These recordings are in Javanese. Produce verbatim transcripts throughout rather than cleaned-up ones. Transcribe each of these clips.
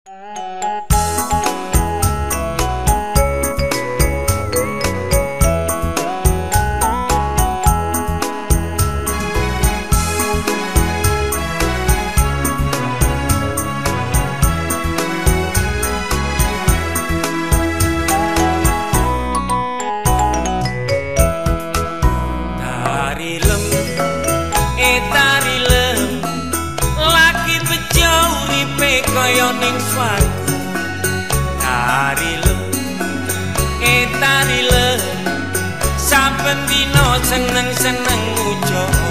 Kaya ning swarga tarilem eh tarilem saben dina seneng-seneng ujawa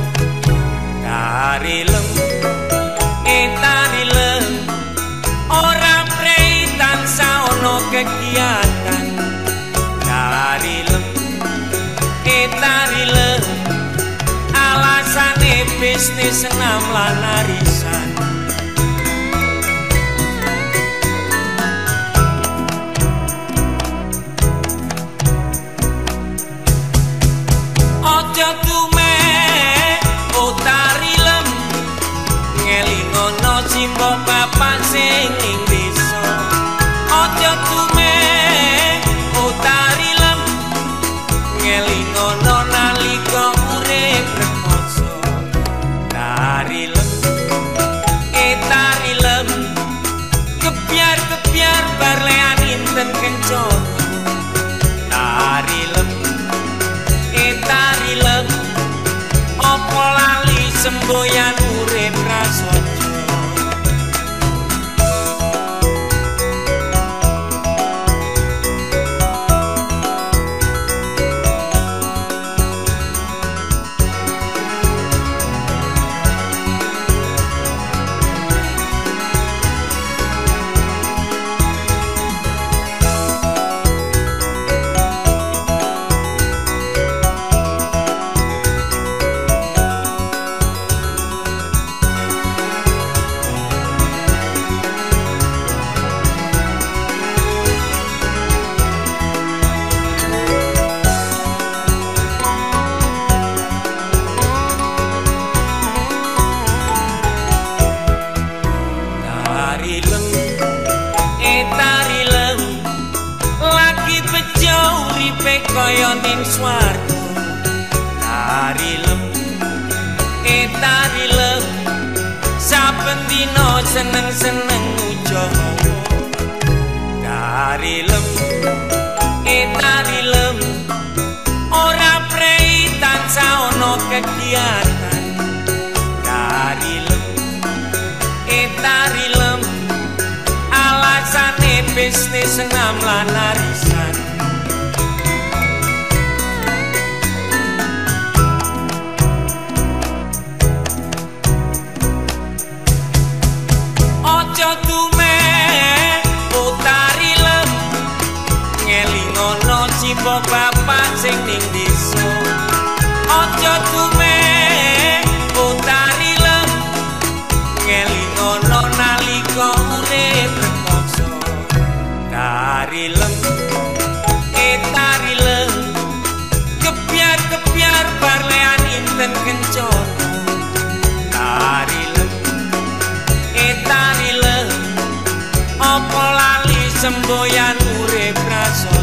tarilem eh tarilem ora prei tansah ana kegiatan tarilem eh tarilem alasane bisnis senam lan arisan. Ojo tume o tarilem ngelingono simbok bapak sing ning desa. Ojo tume o tarilem ngelingono nalika urip rekoso. Tarilem e tarilem kebiar-kebiar bar lean inten kencana. Tarilem tarilem opo lali semboyan urip prasaja. Kaya ning swarga tarilem eh tarilem saben dina seneng-seneng ujawa tarilem eh tarilem ora prei tansah ana kegiatan tarilem eh tarilem alasane bisnis senam lan arisan. Ojo tume o tarilem ngelingono simbok bapak sing ning desa. Ojo tume o tarilem ngelingono nalika urip rekoso. Tarilem eh tarilem kebiar-kebiar bar lean inten kencana. Tarilem eh tarilem opo lali semboyan urip prasaja.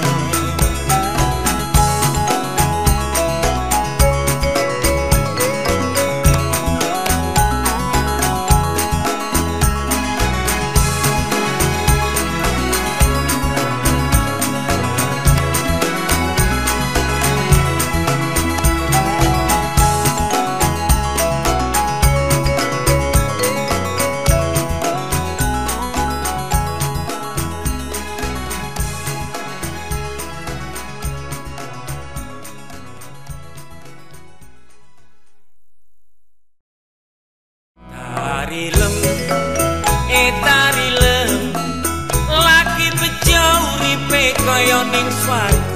Tarilem eh tarilem lagi bejo uripe kaya ning swarga